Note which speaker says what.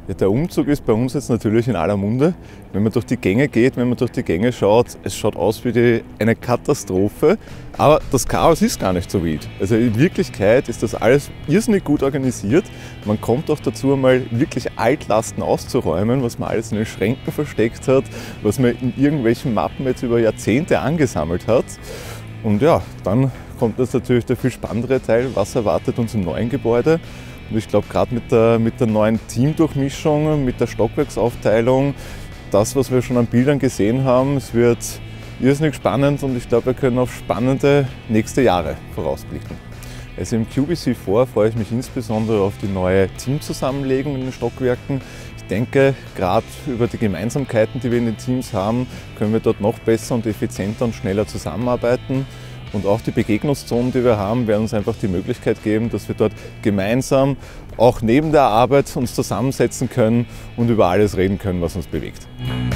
Speaker 1: Ja, der Umzug ist bei uns jetzt natürlich in aller Munde. Wenn man durch die Gänge geht, wenn man durch die Gänge schaut, es schaut aus wie eine Katastrophe. Aber das Chaos ist gar nicht so wild. Also in Wirklichkeit ist das alles irrsinnig gut organisiert. Man kommt auch dazu, einmal wirklich Altlasten auszuräumen, was man alles in den Schränken versteckt hat, was man in irgendwelchen Mappen jetzt über Jahrzehnte angesammelt hat. Und ja, dann kommt jetzt natürlich der viel spannendere Teil, was erwartet uns im neuen Gebäude. Und ich glaube, gerade mit der neuen Teamdurchmischung, mit der Stockwerksaufteilung, das, was wir schon an Bildern gesehen haben, es wird irrsinnig spannend und ich glaube, wir können auf spannende nächste Jahre vorausblicken. Also im QBC4 freue ich mich insbesondere auf die neue Teamzusammenlegung in den Stockwerken. Ich denke, gerade über die Gemeinsamkeiten, die wir in den Teams haben, können wir dort noch besser und effizienter und schneller zusammenarbeiten. Und auch die Begegnungszonen, die wir haben, werden uns einfach die Möglichkeit geben, dass wir dort gemeinsam auch neben der Arbeit uns zusammensetzen können und über alles reden können, was uns bewegt.